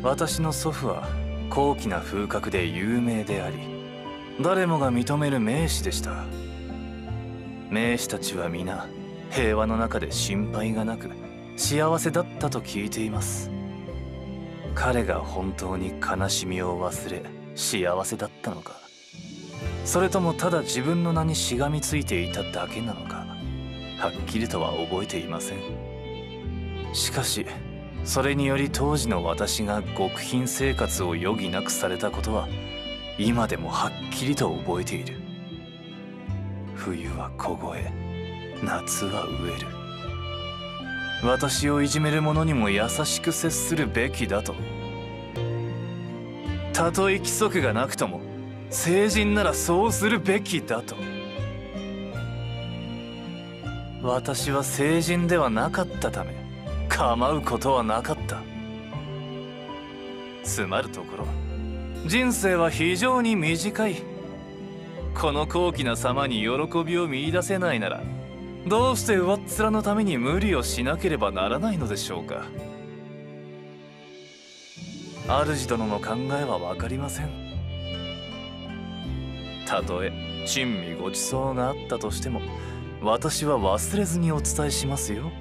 私の祖父は高貴な風格で有名であり、誰もが認める名士でした。名士たちは皆平和の中で心配がなく幸せだったと聞いています。彼が本当に悲しみを忘れ幸せだったのか、それともただ自分の名にしがみついていただけなのか、はっきりとは覚えていません。しかしそれにより当時の私が極貧生活を余儀なくされたことは今でもはっきりと覚えている。冬は凍え、夏は飢える。私をいじめる者にも優しく接するべきだと。たとえ規則がなくとも成人ならそうするべきだと。私は成人ではなかったため構うことはなかった。つまるところ、人生は非常に短い。この高貴な様に喜びを見出せないなら、どうして上っ面のために無理をしなければならないのでしょうか。主殿の考えは分かりません。たとえ珍味ごちそうがあったとしても、私は忘れずにお伝えしますよ。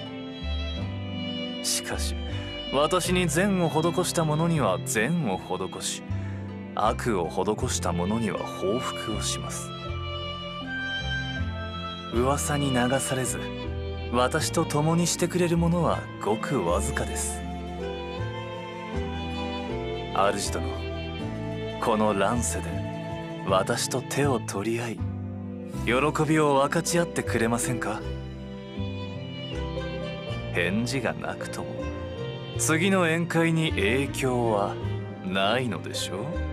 しかし私に善を施した者には善を施し、悪を施した者には報復をします。噂に流されず私と共にしてくれる者はごくわずかです。主殿、この乱世で私と手を取り合い喜びを分かち合ってくれませんか。返事がなくとも次の宴会に影響はないのでしょう。